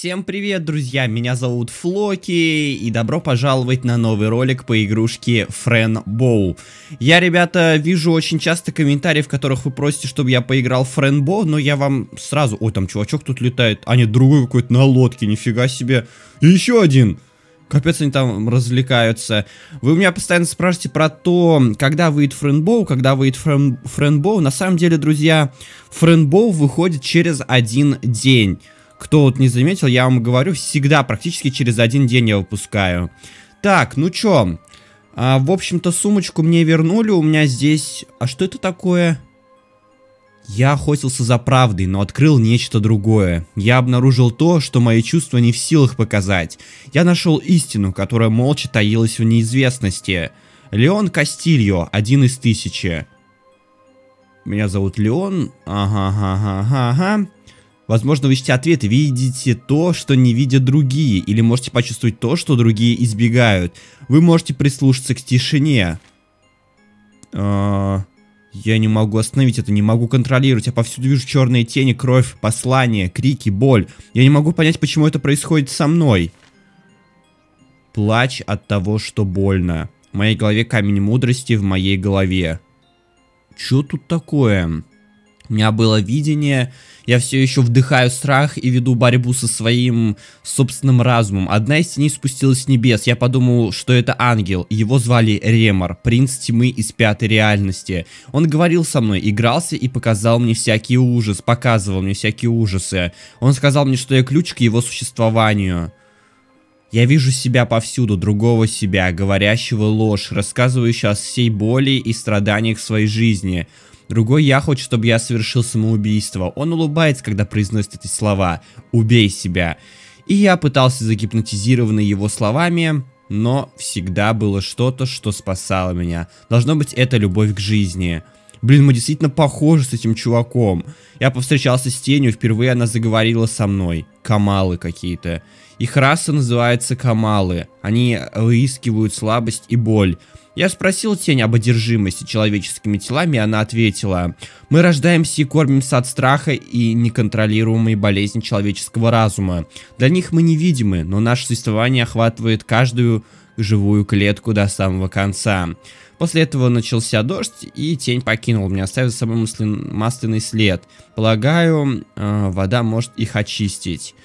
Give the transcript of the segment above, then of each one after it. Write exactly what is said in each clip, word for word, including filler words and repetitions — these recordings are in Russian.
Всем привет, друзья, меня зовут Флоки, и добро пожаловать на новый ролик по игрушке Френбоу. Я, ребята, вижу очень часто комментарии, в которых вы просите, чтобы я поиграл в Френбоу, но я вам сразу... Ой, там чувачок тут летает, а нет, другой какой-то на лодке, нифига себе. И еще один. Капец, они там развлекаются. Вы у меня постоянно спрашиваете про то, когда выйдет Френбоу, когда выйдет Френ... Френбоу. На самом деле, друзья, Френбоу выходит через один день. Кто вот не заметил, я вам говорю, всегда практически через один день я выпускаю. Так, ну чё, а, в общем-то сумочку мне вернули, у меня здесь... А что это такое? Я охотился за правдой, но открыл нечто другое. Я обнаружил то, что мои чувства не в силах показать. Я нашел истину, которая молча таилась в неизвестности. Леон Кастильо, один из тысячи. Меня зовут Леон. Ага, ага, ага, ага. Возможно, вы ищете ответы, видите то, что не видят другие, или можете почувствовать то, что другие избегают. Вы можете прислушаться к тишине. А, я не могу остановить это, не могу контролировать. Я повсюду вижу черные тени, кровь, послания, крики, боль. Я не могу понять, почему это происходит со мной. Плач от того, что больно. В моей голове камень мудрости, в моей голове. Чё тут такое? У меня было видение, я все еще вдыхаю страх и веду борьбу со своим собственным разумом. Одна из теней спустилась с небес, я подумал, что это ангел. Его звали Ремор, принц тьмы из пятой реальности. Он говорил со мной, игрался и показал мне всякий ужас, показывал мне всякие ужасы. Он сказал мне, что я ключ к его существованию. Я вижу себя повсюду, другого себя, говорящего ложь, рассказывающего о всей боли и страданиях своей жизни. Другой я хочет, чтобы я совершил самоубийство. Он улыбается, когда произносит эти слова. «Убей себя». И я пытался загипнотизированный его словами, но всегда было что-то, что спасало меня. Должно быть, это любовь к жизни. Блин, мы действительно похожи с этим чуваком. Я повстречался с тенью, впервые она заговорила со мной. Камалы какие-то. Их раса называется Камалы. Они выискивают слабость и боль. Я спросил тень об одержимости человеческими телами, и она ответила: «Мы рождаемся и кормимся от страха и неконтролируемой болезни человеческого разума. Для них мы невидимы, но наше существование охватывает каждую живую клетку до самого конца». После этого начался дождь, и тень покинул меня, оставив за собой масляный след. Полагаю, э, вода может их очистить.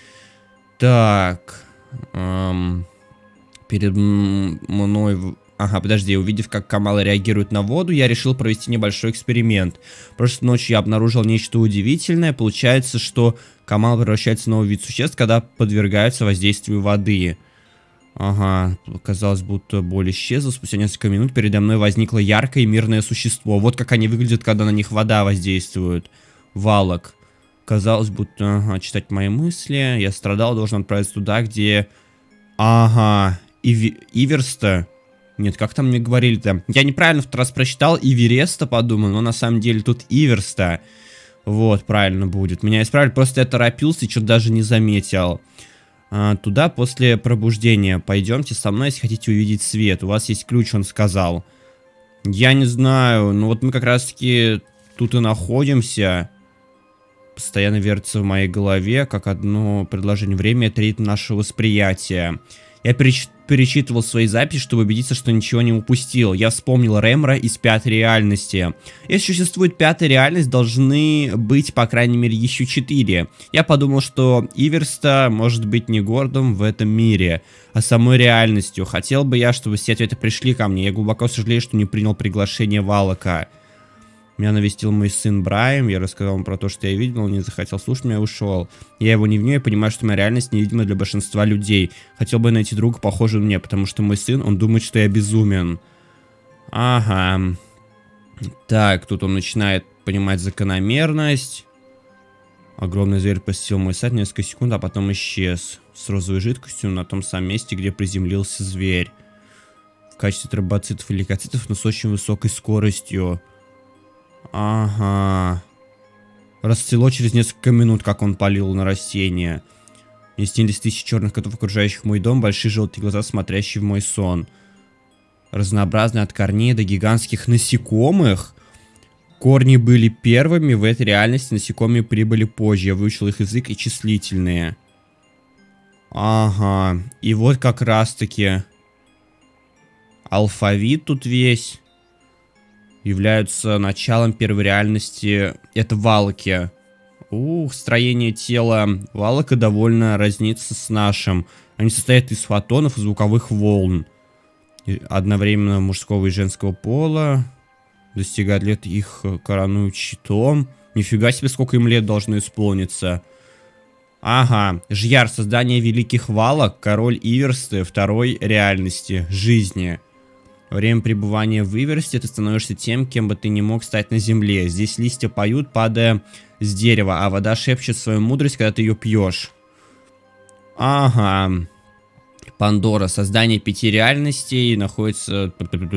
Так. Эм, перед мной... Ага, подожди, увидев, как камалы реагируют на воду, я решил провести небольшой эксперимент. Прошлой ночью я обнаружил нечто удивительное. Получается, что камалы превращаются в новый вид существ, когда подвергаются воздействию воды. Ага, казалось, будто боль исчезла. Спустя несколько минут передо мной возникло яркое и мирное существо. Вот как они выглядят, когда на них вода воздействует. Валок. Казалось, будто... Ага, читать мои мысли. Я страдал, должен отправиться туда, где... Ага, Иви... Иверста... Нет, как там мне говорили-то? Я неправильно в тот раз прочитал Ивереста, подумал, но на самом деле тут Иверста. Вот, правильно будет. Меня исправили, просто я торопился и что-то даже не заметил. А, туда после пробуждения. Пойдемте со мной, если хотите увидеть свет. У вас есть ключ, он сказал. Я не знаю, ну вот мы как раз-таки тут и находимся. Постоянно вертится в моей голове, как одно предложение. Время — это ритм нашего восприятия. Я переч... перечитывал свои записи, чтобы убедиться, что ничего не упустил. Я вспомнил Ремора из пятой реальности. Если существует пятая реальность, должны быть, по крайней мере, еще четыре. Я подумал, что Иверста может быть не городом в этом мире, а самой реальностью. Хотел бы я, чтобы все ответы пришли ко мне. Я глубоко сожалею, что не принял приглашение Валока. Меня навестил мой сын Брайан, я рассказал ему про то, что я видел, он не захотел слушать меня и ушел. Я его не виню, я понимаю, что моя реальность невидима для большинства людей. Хотел бы найти друга, похожего на меня, потому что мой сын, он думает, что я безумен. Ага. Так, тут он начинает понимать закономерность. Огромный зверь посетил мой сад несколько секунд, а потом исчез. С розовой жидкостью на том самом месте, где приземлился зверь. В качестве тромбоцитов и лейкоцитов, но с очень высокой скоростью. Ага. Расцвело через несколько минут, как он палил на растения. Мне снились тысячи черных котов, окружающих мой дом, большие желтые глаза, смотрящие в мой сон. Разнообразные от корней до гигантских насекомых. Корни были первыми, в этой реальности насекомые прибыли позже. Я выучил их язык и числительные. Ага. И вот как раз-таки алфавит тут весь являются началом первой реальности. Это валки. Ух, строение тела валока довольно разнится с нашим. Они состоят из фотонов и звуковых волн. И одновременно мужского и женского пола. Достигают лет, их коронуют щитом. Нифига себе, сколько им лет должно исполниться. Ага. Жьяр. Создание великих валок. Король Иверсты. Второй реальности. Жизни. Во время пребывания в Иверсте ты становишься тем, кем бы ты не мог стать на земле. Здесь листья поют, падая с дерева, а вода шепчет свою мудрость, когда ты ее пьешь. Ага. Пандора. Создание пяти реальностей. Находится...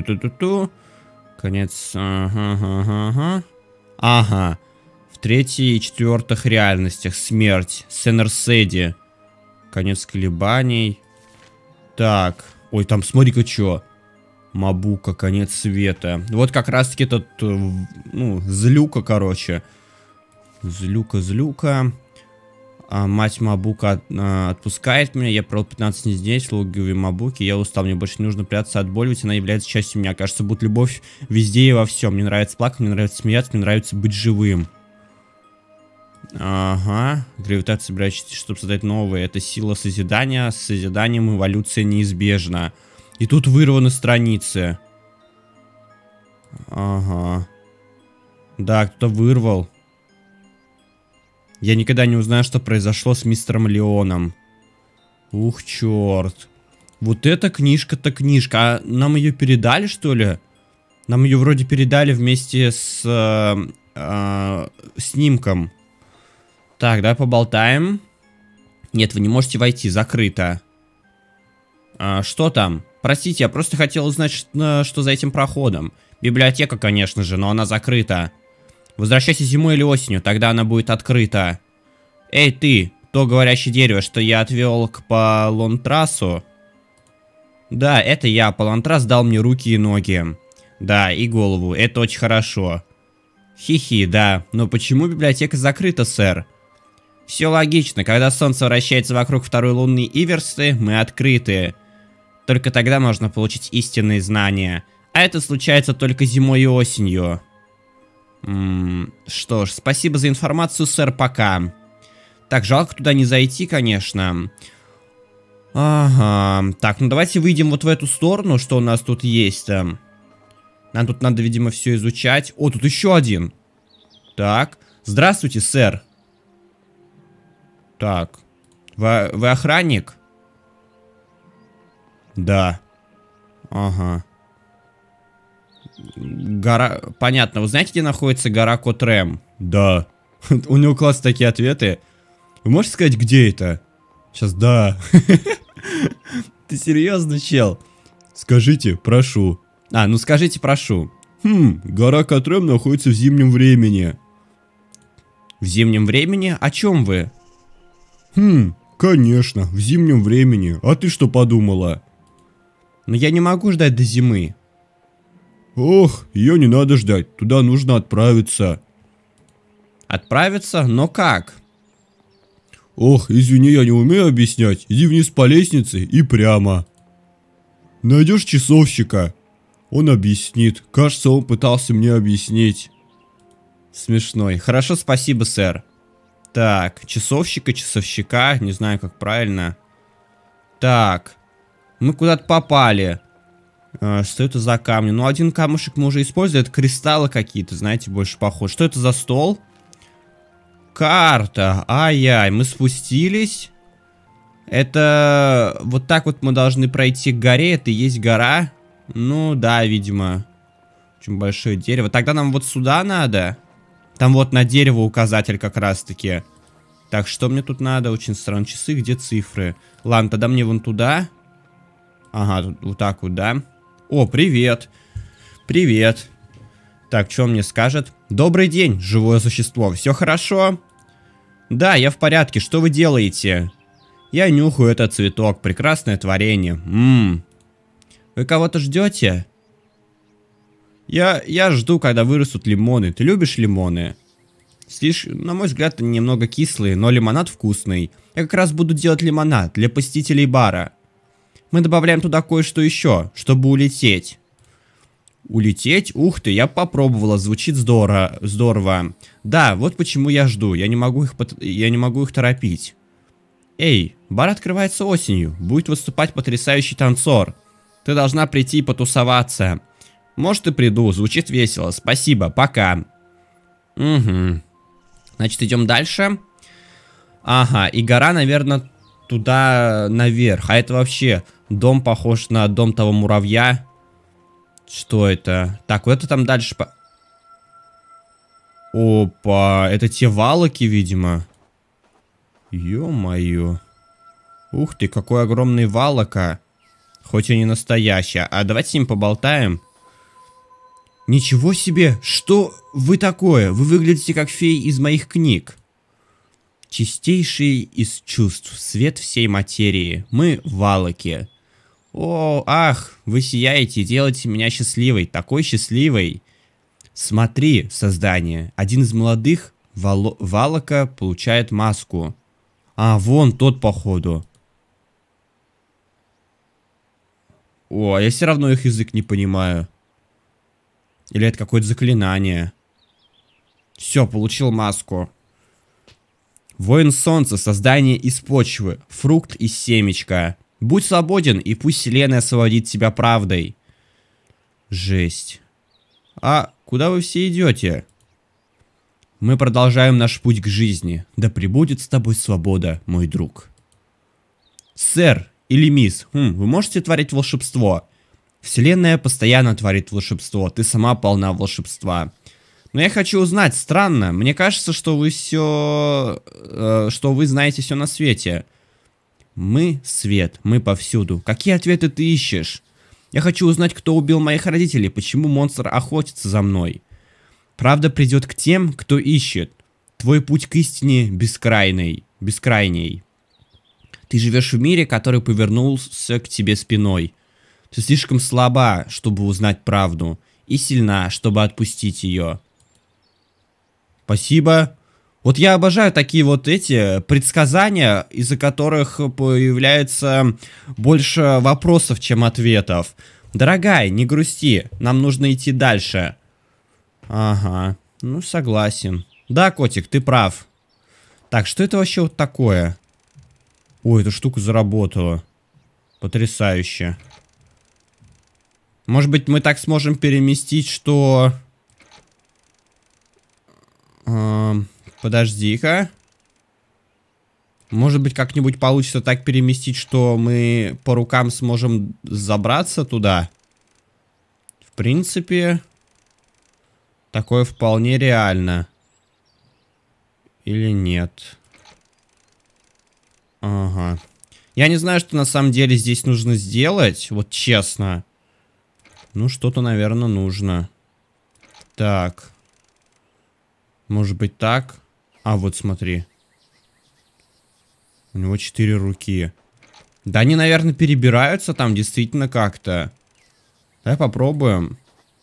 Конец. Ага, ага, ага. Ага. В третьей и четвертых реальностях. Смерть. Сенерседи. Конец колебаний. Так. Ой, там смотри-ка что. Мабука, конец света. Вот как раз-таки этот, ну, злюка, короче. Злюка, злюка. А мать Мабука а, отпускает меня. Я провел пятнадцать дней здесь, в логове Мабуки. Я устал, мне больше не нужно прятаться от боли, ведь она является частью меня. Кажется, будет любовь везде и во всем. Мне нравится плакать, мне нравится смеяться, мне нравится быть живым. Ага. Гравитация собирается, чтобы создать новое. Это сила созидания. С созиданием эволюция неизбежна. И тут вырваны страницы. Ага. Да, кто-то вырвал. Я никогда не узнаю, что произошло с мистером Леоном. Ух, черт. Вот эта книжка-то книжка. А нам ее передали, что ли? Нам ее вроде передали вместе с э, э, снимком. Так, давай поболтаем. Нет, вы не можете войти, закрыто. А, что там? Простите, я просто хотел узнать, что, что за этим проходом. Библиотека, конечно же, но она закрыта. Возвращайся зимой или осенью, тогда она будет открыта. Эй, ты, то говорящее дерево, что я отвел к Палонтрасу. Да, это я. Палонтрас дал мне руки и ноги. Да, и голову. Это очень хорошо. Хи-хи, да. Но почему библиотека закрыта, сэр? Все логично. Когда солнце вращается вокруг второй лунной Иверсты, мы открыты. Только тогда можно получить истинные знания. А это случается только зимой и осенью. М-м, что ж, спасибо за информацию, сэр, пока. Так, жалко туда не зайти, конечно. Ага. Так, ну давайте выйдем вот в эту сторону, что у нас тут есть. Нам тут надо, видимо, все изучать. О, тут еще один. Так, здравствуйте, сэр. Так, вы, вы охранник? Да. Ага. Гора... Понятно. Вы знаете, где находится гора Котрем? Да. У него классные такие ответы. Вы можете сказать, где это? Сейчас, да. Ты серьезно, чел? Скажите, прошу. А, ну скажите, прошу. Хм, гора Котрем находится в зимнем времени. В зимнем времени? О чем вы? Хм, конечно, в зимнем времени. А ты что подумала? Но я не могу ждать до зимы. Ох, ее не надо ждать. Туда нужно отправиться. Отправиться? Но как? Ох, извини, я не умею объяснять. Иди вниз по лестнице и прямо. Найдешь часовщика. Он объяснит. Кажется, он пытался мне объяснить. Смешной. Хорошо, спасибо, сэр. Так, часовщика, часовщика. Не знаю, как правильно. Так. Мы куда-то попали. А, что это за камни? Ну, один камушек мы уже использовали. Это кристаллы какие-то, знаете, больше похож. Что это за стол? Карта. Ай-яй, мы спустились. Это... Вот так вот мы должны пройти к горе. Это и есть гора. Ну, да, видимо. Очень большое дерево. Тогда нам вот сюда надо. Там вот на дерево указатель как раз-таки. Так, что мне тут надо? Очень странно. Часы, где цифры? Ладно, тогда мне вон туда. Ага, тут вот так вот, да? О, привет. Привет. Так, что он мне скажет? Добрый день, живое существо. Все хорошо? Да, я в порядке. Что вы делаете? Я нюхаю этот цветок. Прекрасное творение. Ммм. Вы кого-то ждете? Я, я жду, когда вырастут лимоны. Ты любишь лимоны? Слишком, на мой взгляд, они немного кислые, но лимонад вкусный. Я как раз буду делать лимонад для посетителей бара. Мы добавляем туда кое-что еще, чтобы улететь. Улететь? Ух ты, я попробовала, звучит здорово. Здорово. Да, вот почему я жду. Я не могу их, я не могу их торопить. Эй, бар открывается осенью. Будет выступать потрясающий танцор. Ты должна прийти и потусоваться. Может, и приду. Звучит весело. Спасибо. Пока. Угу. Значит, идем дальше. Ага, и гора, наверное, туда наверх. А это вообще дом похож на дом того муравья. Что это? Так, вот это там дальше по... Опа, это те валоки, видимо. Ё-моё. Ух ты, какой огромный валока. Хоть и не настоящий. А давайте с ним поболтаем. Ничего себе! Что вы такое? Вы выглядите как феи из моих книг. Чистейший из чувств, свет всей материи. Мы валоки. О, ах, вы сияете, делаете меня счастливой, такой счастливой. Смотри, создание. Один из молодых вало валока получает маску. А, вон тот, походу. О, я все равно их язык не понимаю. Или это какое-то заклинание. Все, получил маску. Воин солнца, создание из почвы, фрукт из семечка. Будь свободен, и пусть вселенная освободит тебя правдой. Жесть. А куда вы все идете? Мы продолжаем наш путь к жизни. Да пребудет с тобой свобода, мой друг. Сэр или мисс, хм, вы можете творить волшебство? Вселенная постоянно творит волшебство. Ты сама полна волшебства. Но я хочу узнать, странно, мне кажется, что вы все... Э, что вы знаете все на свете. Мы свет, мы повсюду. Какие ответы ты ищешь? Я хочу узнать, кто убил моих родителей, почему монстр охотится за мной. Правда придет к тем, кто ищет. Твой путь к истине бескрайний, бескрайний. Ты живешь в мире, который повернулся к тебе спиной. Ты слишком слаба, чтобы узнать правду, и сильна, чтобы отпустить ее. Спасибо. Вот я обожаю такие вот эти предсказания, из-за которых появляется больше вопросов, чем ответов. Дорогая, не грусти, нам нужно идти дальше. Ага, ну согласен. Да, котик, ты прав. Так, что это вообще вот такое? Ой, эта штука заработала. Потрясающе. Может быть, мы так сможем переместить, что... Эм... Подожди-ка. Может быть, как-нибудь получится так переместить, что мы по рукам сможем забраться туда? В принципе, такое вполне реально. Или нет? Ага. Я не знаю, что на самом деле здесь нужно сделать. Вот честно. Ну, что-то, наверное, нужно. Так. Может быть, так? А, вот смотри. У него четыре руки. Да они, наверное, перебираются там действительно как-то. Давай попробуем.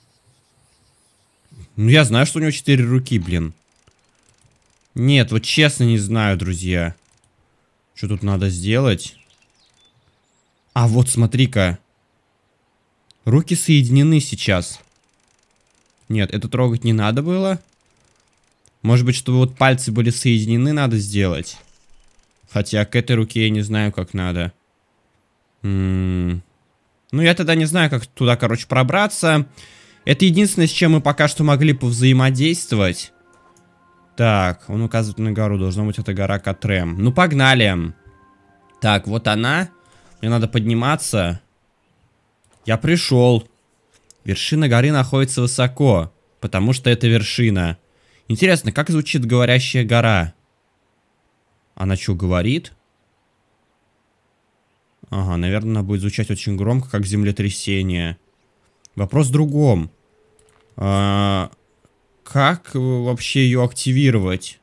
Ну, я знаю, что у него четыре руки, блин. Нет, вот честно не знаю, друзья. Что тут надо сделать? А, вот смотри-ка. Руки соединены сейчас. Нет, это трогать не надо было. Может быть, чтобы вот пальцы были соединены, надо сделать. Хотя к этой руке я не знаю, как надо. М-м-м. Ну, я тогда не знаю, как туда, короче, пробраться. Это единственное, с чем мы пока что могли повзаимодействовать. Так, он указывает на гору. Должно быть, это гора Катрем. Ну, погнали. Так, вот она. Мне надо подниматься. Я пришел. Вершина горы находится высоко, потому что это вершина. Интересно, как звучит говорящая гора? Она что, говорит? Ага, наверное, она будет звучать очень громко, как землетрясение. Вопрос в другом. А, как вообще ее активировать?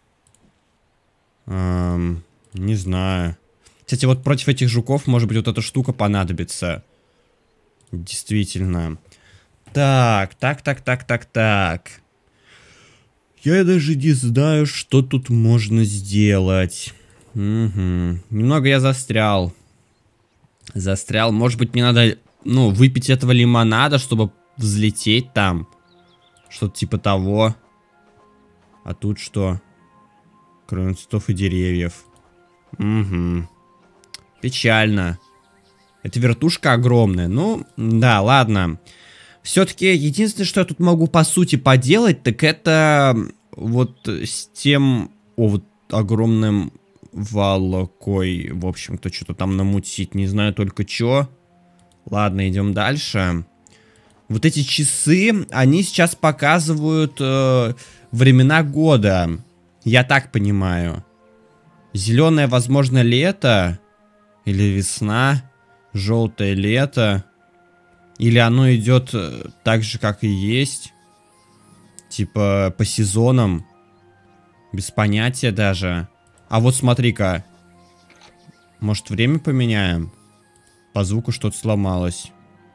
А, не знаю. Кстати, вот против этих жуков, может быть, вот эта штука понадобится. Действительно. Так, так, так, так, так, так. Я даже не знаю, что тут можно сделать. Угу. Немного я застрял. Застрял. Может быть, мне надо, ну, выпить этого лимонада, чтобы взлететь там. Что-то типа того. А тут что? Кроме цветов и деревьев. Угу. Печально. Эта вертушка огромная. Ну, да, ладно. Все-таки единственное, что я тут могу по сути поделать, так это вот с тем... О, вот огромным волокой. В общем-то, что-то там намутить. Не знаю только что. Ладно, идем дальше. Вот эти часы, они сейчас показывают э, времена года. Я так понимаю. Зеленое, возможно, лето. Или весна. Желтое лето. Или оно идет так же, как и есть. Типа по сезонам. Без понятия даже. А вот смотри-ка. Может, время поменяем? По звуку что-то сломалось.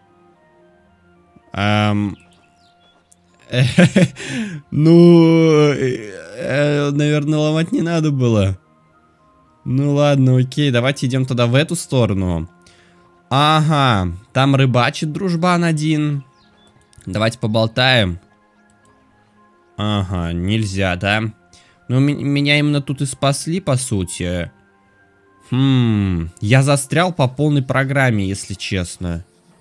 Эм... Ну... Наверное, ломать не надо было. Ну ладно, окей. Давайте идем тогда в эту сторону. Ага. Там рыбачит дружбан один. Давайте поболтаем. Ага, нельзя, да? Ну, меня именно тут и спасли, по сути. Хм... Я застрял по полной программе, если честно.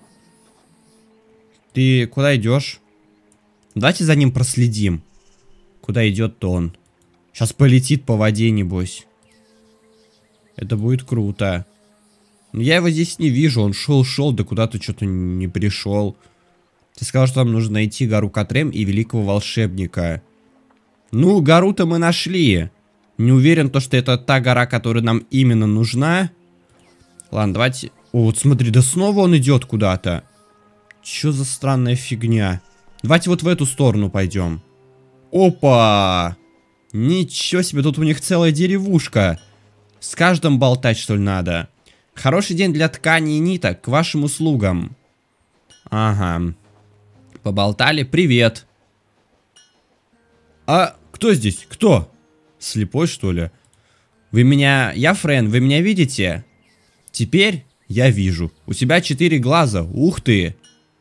Ты куда идешь? Давайте за ним проследим. Куда идет-то он? Сейчас полетит по воде, небось. Это будет круто. Но я его здесь не вижу. Он шел-шел, да куда-то что-то не пришел. Ты сказал, что нам нужно найти гору Катрем и великого волшебника. Ну, гору-то мы нашли. Не уверен, то, что это та гора, которая нам именно нужна. Ладно, давайте... О, вот смотри, да снова он идет куда-то. Чё за странная фигня? Давайте вот в эту сторону пойдем. Опа! Ничего себе, тут у них целая деревушка. С каждым болтать, что ли, надо? Хороший день для ткани и ниток, к вашим услугам. Ага. Поболтали, привет. А кто здесь? Кто? Слепой, что ли? Вы меня... Я Френ, вы меня видите? Теперь я вижу. У тебя четыре глаза. Ух ты.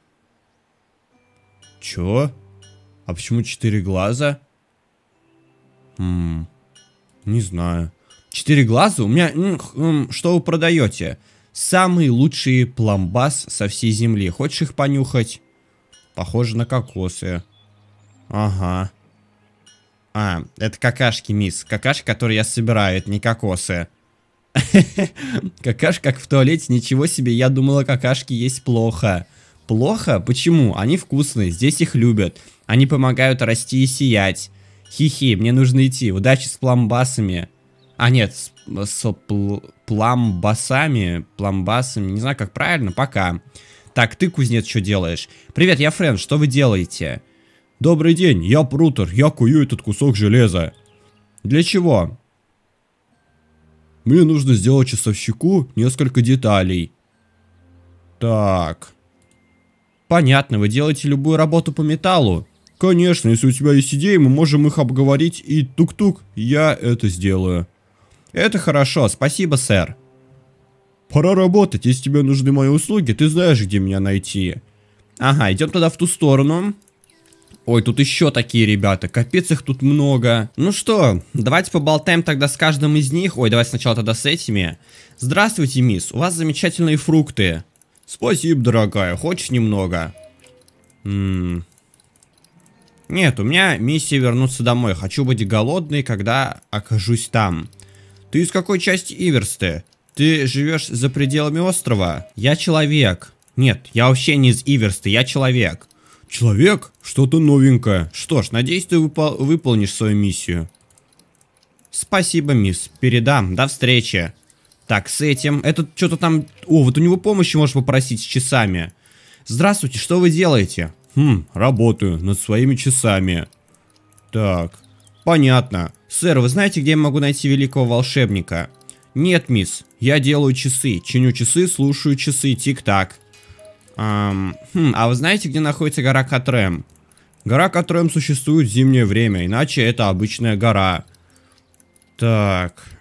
Чё? А почему четыре глаза? Ммм... Не знаю. Четыре глаза? У меня... Что вы продаете? Самые лучшие пломбас со всей земли. Хочешь их понюхать? Похоже на кокосы. Ага. А, это какашки, мисс. Какашки, которые я собираю, это не кокосы. Какашки как в туалете, ничего себе. Я думала, какашки есть плохо. Плохо? Почему? Они вкусные, здесь их любят. Они помогают расти и сиять. Хи-хи, мне нужно идти. Удачи с пломбасами. А нет, с, с пл пламбасами, пламбасами, не знаю как правильно, пока. Так, ты, кузнец, что делаешь? Привет, я Френ, что вы делаете? Добрый день, я Прутер, я кую этот кусок железа. Для чего? Мне нужно сделать часовщику несколько деталей. Так. Понятно, вы делаете любую работу по металлу? Конечно, если у тебя есть идеи, мы можем их обговорить и тук-тук, я это сделаю. Это хорошо, спасибо, сэр. Пора работать, если тебе нужны мои услуги, ты знаешь, где меня найти. Ага, идем тогда в ту сторону. Ой, тут еще такие ребята, капец их тут много. Ну что, давайте поболтаем тогда с каждым из них. Ой, давай сначала тогда с этими. Здравствуйте, мисс, у вас замечательные фрукты. Спасибо, дорогая, хочешь немного? Ммм... Нет, у меня миссия вернуться домой. Хочу быть голодной, когда окажусь там. Ты из какой части Иверсты? Ты живешь за пределами острова? Я человек. Нет, я вообще не из Иверсты, я человек. Человек? Что-то новенькое. Что ж, надеюсь, ты выпол выполнишь свою миссию. Спасибо, мисс. Передам. До встречи. Так, с этим. Этот что-то там... О, вот у него помощи можешь попросить с часами. Здравствуйте, что вы делаете? Хм, работаю над своими часами. Так, понятно. Сэр, вы знаете, где я могу найти великого волшебника? Нет, мисс, я делаю часы. Чиню часы, слушаю часы, тик-так. Эм, хм, а вы знаете, где находится гора Катрем? Гора Катрем существует в зимнее время, иначе это обычная гора. Так,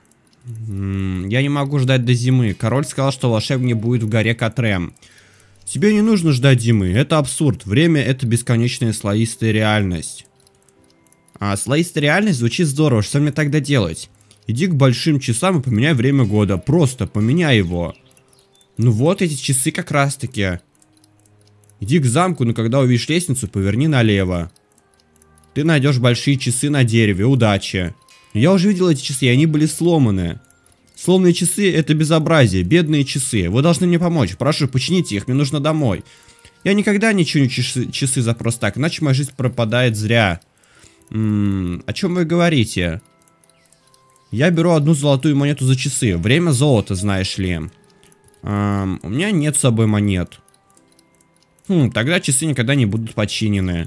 М-м, я не могу ждать до зимы. Король сказал, что волшебник будет в горе Катрем. Тебе не нужно ждать зимы. Это абсурд. Время — это бесконечная слоистая реальность. А слоистая реальность звучит здорово. Что мне тогда делать? Иди к большим часам и поменяй время года. Просто поменяй его. Ну вот эти часы как раз таки. Иди к замку, но когда увидишь лестницу, поверни налево. Ты найдешь большие часы на дереве. Удачи. Я уже видел эти часы, и они были сломаны. Сломанные часы — это безобразие. Бедные часы. Вы должны мне помочь. Прошу, почините их, мне нужно домой. Я никогда не чиню часы, часы за просто так, иначе моя жизнь пропадает зря. М-м, о чем вы говорите? Я беру одну золотую монету за часы. Время золота, знаешь ли. Эм, у меня нет с собой монет. Хм, тогда часы никогда не будут починены.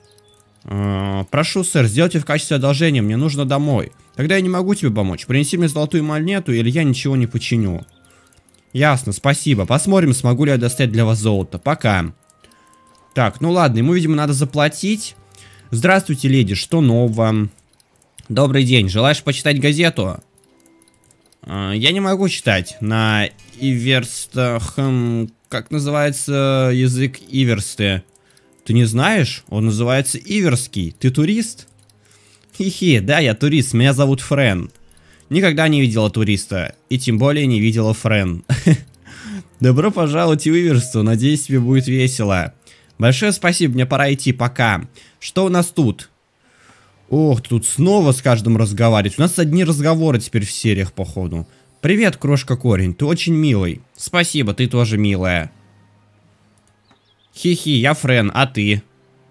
Э, прошу, сэр, сделайте в качестве одолжения, мне нужно домой. Тогда я не могу тебе помочь. Принеси мне золотую монету, или я ничего не починю. Ясно, спасибо. Посмотрим, смогу ли я достать для вас золото. Пока. Так, ну ладно, ему, видимо, надо заплатить. Здравствуйте, леди, что нового? Добрый день, желаешь почитать газету? Э, я не могу читать на Иверстах... Как называется язык Иверсты? Ты не знаешь? Он называется Иверский. Ты турист? Хи-хи, да, я турист, меня зовут Френ. Никогда не видела туриста, и тем более не видела Френ. Добро пожаловать в Иверсту, надеюсь, тебе будет весело. Большое спасибо, мне пора идти, пока. Что у нас тут? Ох, тут снова с каждым разговаривать. У нас одни разговоры теперь в сериях, походу. Привет, крошка Корень, ты очень милый. Спасибо, ты тоже милая. Хи-хи, я Френ, а ты?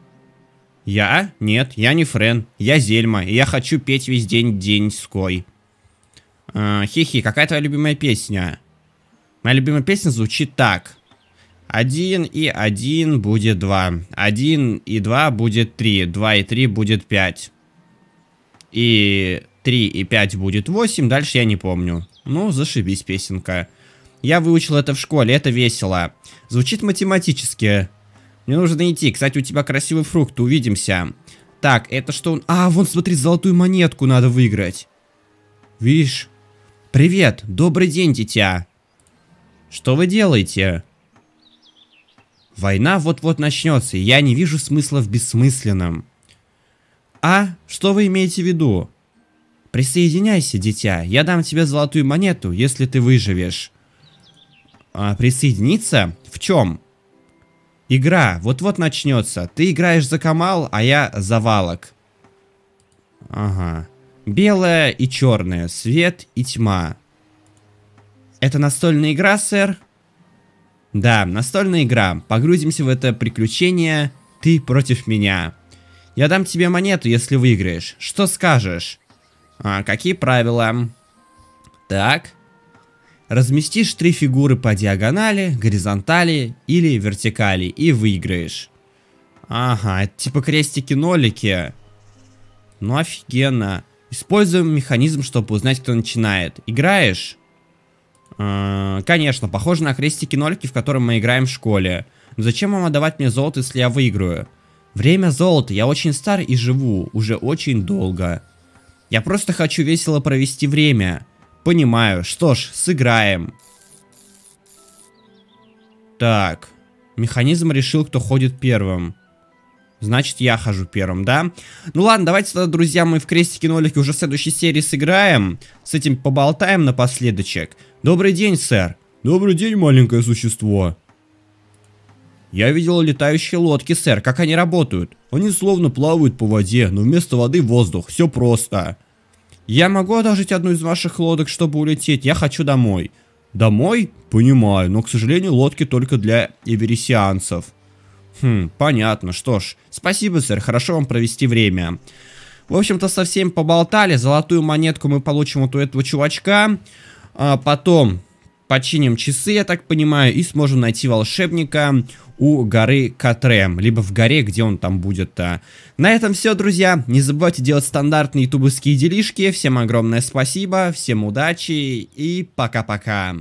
Я? Нет, я не Френ, я Зельма, и я хочу петь весь день деньской. А, хи-хи, какая твоя любимая песня? Моя любимая песня звучит так. Один и один будет два. Один и два будет три. Два и три будет пять. И три и пять будет восемь, дальше я не помню. Ну, зашибись, песенка. Я выучил это в школе, это весело. Звучит математически. Мне нужно идти. Кстати, у тебя красивый фрукт, увидимся. Так, это что? А, вон, смотри, золотую монетку надо выиграть. Видишь? Привет, добрый день, дитя. Что вы делаете? Война вот-вот начнется, и я не вижу смысла в бессмысленном. А, что вы имеете в виду? Присоединяйся, дитя, я дам тебе золотую монету, если ты выживешь. А, присоединиться? В чем? Игра вот-вот начнется. Ты играешь за Камал, а я за Валок. Ага. Белое и черное, свет и тьма. Это настольная игра, сэр? Да, настольная игра. Погрузимся в это приключение. Ты против меня. Я дам тебе монету, если выиграешь. Что скажешь? А, какие правила? Так. Разместишь три фигуры по диагонали, горизонтали или вертикали и выиграешь. Ага, это типа крестики-нолики. Ну офигенно. Используем механизм, чтобы узнать, кто начинает. Играешь? А, конечно, похоже на крестики-нолики, в котором мы играем в школе. Но зачем вам отдавать мне золото, если я выиграю? Время золота, я очень стар и живу уже очень долго. Я просто хочу весело провести время. Понимаю. Что ж, сыграем. Так. Механизм решил, кто ходит первым. Значит, я хожу первым, да? Ну ладно, давайте тогда, друзья, мы в крестики-нолики уже в следующей серии сыграем. С этим поболтаем напоследочек. Добрый день, сэр. Добрый день, маленькое существо. Я видел летающие лодки, сэр. Как они работают? Они словно плавают по воде, но вместо воды воздух. Все просто. Я могу одолжить одну из ваших лодок, чтобы улететь? Я хочу домой. Домой? Понимаю, но, к сожалению, лодки только для эверисианцев. Хм, понятно. Что ж, спасибо, сэр. Хорошо вам провести время. В общем-то, со всеми поболтали. Золотую монетку мы получим вот у этого чувачка. А потом починим часы, я так понимаю, и сможем найти волшебника у горы Катрем, либо в горе, где он там будет-то. На этом все, друзья. Не забывайте делать стандартные ютубовские делишки. Всем огромное спасибо, всем удачи и пока-пока.